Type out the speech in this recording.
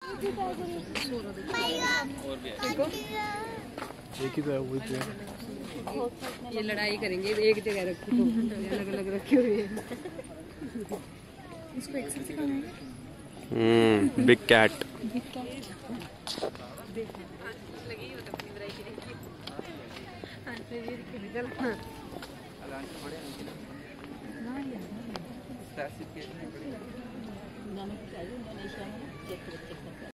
एक ही तो है, वही तो है। ये लड़ाई करेंगे एक जगह रखी तो अलग अलग रखी हुई है। इसको एक्सेल सिखाना है। Big cat. लगी हो तो अपनी वैरायटी देखी। हां से ये निकल ना यार पैसे कितने पड़े जाने को चाहिए।